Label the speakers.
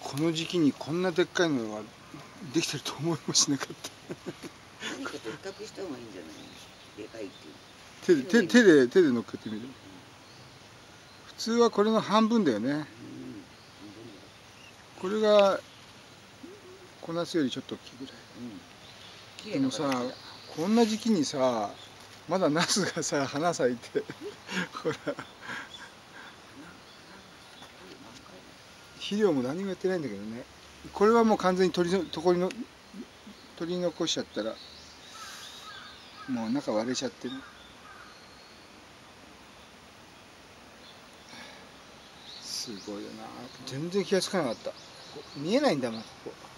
Speaker 1: この時期にこんなでっかいのができてると思いもしなかった。
Speaker 2: 何かと比較した方がいいんじゃないの。でかいっていう。
Speaker 1: 手で乗っけてみる。普通はこれの半分だよね。これがこなすよりちょっと大きいぐらい。でもさ、こんな時期にさ、まだナスがさ花咲いてほら肥料も何もやってないんだけどね。これはもう完全に取り残しちゃったらもう中割れちゃってる。すごいよな。全然気がつかなかった。見えないんだもんここ。